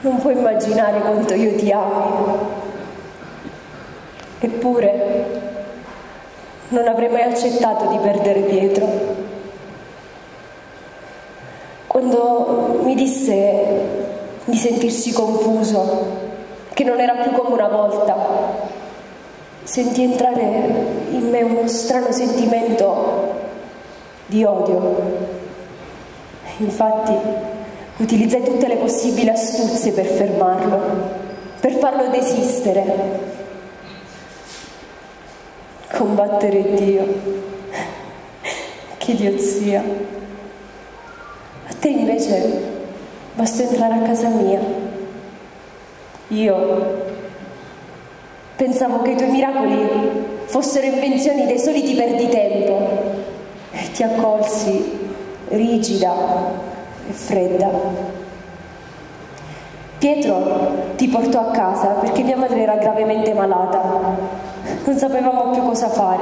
non puoi immaginare quanto io ti ami. Eppure non avrei mai accettato di perdere Pietro. Quando mi disse di sentirsi confuso, che non era più come una volta, sentì entrare in me uno strano sentimento di odio. Infatti utilizzai tutte le possibili astuzie per fermarlo, per farlo desistere. Combattere Dio, che Dio sia. A te invece basta entrare a casa mia. Io pensavo che i tuoi miracoli fossero invenzioni dei soliti perditempo e ti accolsi rigida e fredda. Pietro ti portò a casa perché mia madre era gravemente malata. Non sapevamo più cosa fare.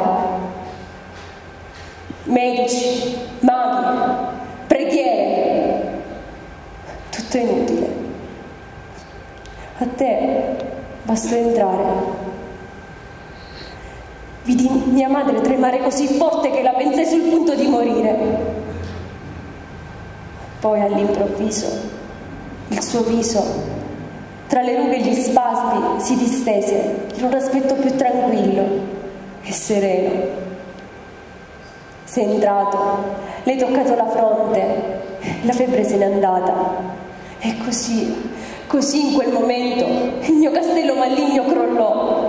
Medici, maghi, preghiere, tutto inutile. A te bastò entrare. Vidi mia madre tremare così forte che la pensai sul punto di morire. Poi all'improvviso il suo viso, tra le rughe e gli spasmi, si distese in un aspetto più tranquillo e sereno. Sei entrato, le hai toccato la fronte, la febbre se n'è andata. E così in quel momento il mio castello maligno crollò.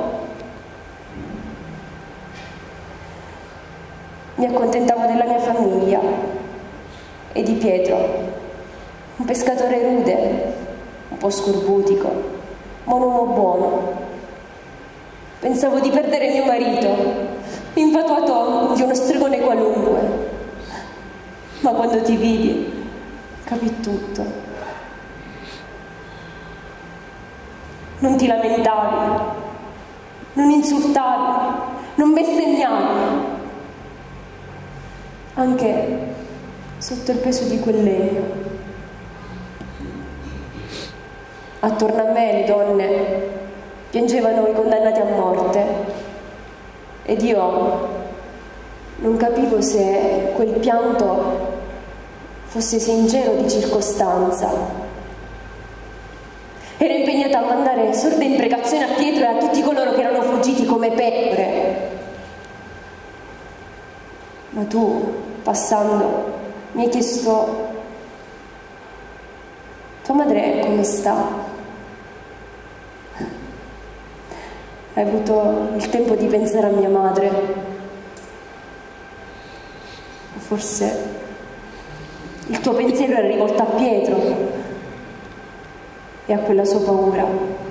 Mi accontentavo della mia famiglia e di Pietro, un pescatore rude, un po' scorbutico, ma un uomo buono. Pensavo di perdere mio marito, infatuato di uno stregone qualunque. Ma quando ti vidi, capì tutto. Non ti lamentavi, non insultavi, non bestemmiavi. Anche sotto il peso di quel legno. Attorno a me le donne piangevano i condannati a morte ed io non capivo se quel pianto fosse sincero o di circostanza. Ero impegnata a mandare sorde imprecazioni a Pietro e a tutti coloro che erano fuggiti come pecore. Ma tu, passando, mi hai chiesto: tua madre come sta? Hai avuto il tempo di pensare a mia madre? Forse il tuo pensiero era rivolto a Pietro e a quella sua paura.